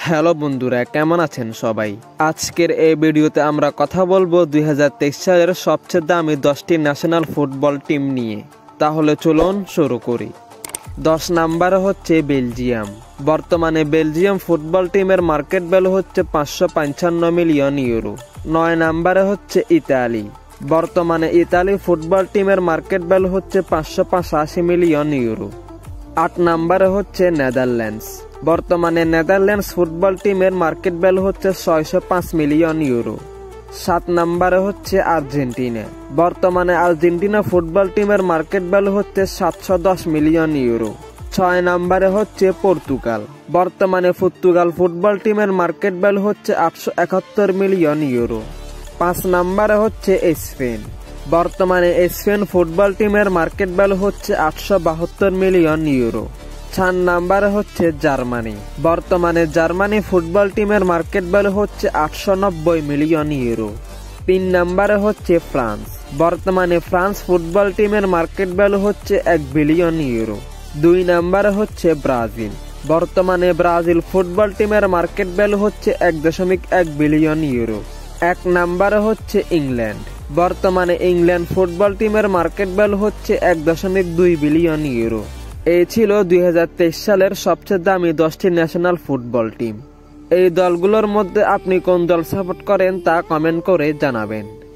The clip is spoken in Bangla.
হ্যালো বন্ধুরা, কেমন আছেন সবাই? আজকের এই ভিডিওতে আমরা কথা বলবো 2023 সালের সবচেয়ে দামি 10টি ন্যাশনাল ফুটবল টিম নিয়ে। তাহলে চলুন শুরু করি। 10 নম্বরে হচ্ছে বেলজিয়াম। বর্তমানে বেলজিয়াম ফুটবল টিমের মার্কেট ভ্যালু হচ্ছে 555 মিলিয়ন ইউরো। 9 নম্বরে হচ্ছে ইতালি। বর্তমানে ইতালি ফুটবল টিমের মার্কেট ভ্যালু হচ্ছে 585 মিলিয়ন ইউরো। 8 নম্বরে হচ্ছে নেদারল্যান্ডস। বর্তমানে নেদারল্যান্ডস ফুটবল টিমের মার্কেট ভ্যালু হচ্ছে 605 মিলিয়ন ইউরো। 7 নম্বরে হচ্ছে আর্জেন্টিনা। বর্তমানে আর্জেন্টিনা ফুটবল টিমের মার্কেট ভ্যালু হচ্ছে 710 মিলিয়ন ইউরো। 6 নম্বরে হচ্ছে পর্তুগাল। বর্তমানে পর্তুগাল ফুটবল টিমের মার্কেট ভ্যালু হচ্ছে 871 মিলিয়ন ইউরো। 5 নম্বরে হচ্ছে স্পেন। বর্তমানে স্পেন ফুটবল টিমের মার্কেট ভ্যালু হচ্ছে 872 মিলিয়ন ইউরো। 4 নম্বরে হচ্ছে জার্মানি। বর্তমানে জার্মানি ফুটবল টিমের মার্কেট ভ্যালু হচ্ছে 890 মিলিয়ন ইউরো। 3 নম্বরে হচ্ছে ফ্রান্স। বর্তমানে ফ্রান্স ফুটবল টিমের মার্কেট ভ্যালু হচ্ছে 1 বিলিয়ন ইউরো। 2 নম্বরে হচ্ছে ব্রাজিল। বর্তমানে ব্রাজিল ফুটবল টিমের মার্কেট ভ্যালু হচ্ছে 1.1 বিলিয়ন ইউরো। 1 নম্বরে হচ্ছে ইংল্যান্ড। বর্তমানে ইংল্যান্ড ফুটবল টিমের মার্কেট ভ্যালু হচ্ছে 1.2 বিলিয়ন ইউরো। এই ছিল 2023 সালের সবচেয়ে দামি 10টি ন্যাশনাল ফুটবল টিম। এই দলগুলোর মধ্যে আপনি কোন দল সাপোর্ট করেন তা কমেন্ট করে জানাবেন।